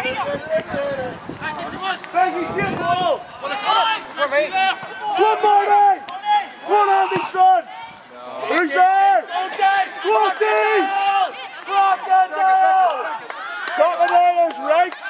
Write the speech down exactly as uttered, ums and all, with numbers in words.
Bezzy, shit ball! Come on, Marty! Come on, Andy, son! Who's there? Crocodile! Crocodile! Crocodile's right!